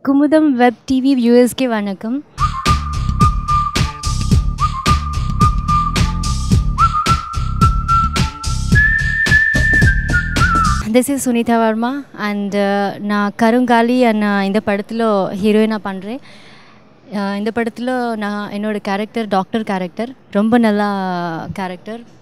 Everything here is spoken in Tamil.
குமுதம் வெப் டிவி வியூவர்ஸ்க்கு வணக்கம். This is Sunitha Verma and நான் கருங்காலி இந்த படத்தில் ஹீரோயினாக பண்ணுறேன். இந்த படத்தில் நான் என்னோடய கேரக்டர் டாக்டர் கேரக்டர் ரொம்ப நல்லா கேரக்டர்.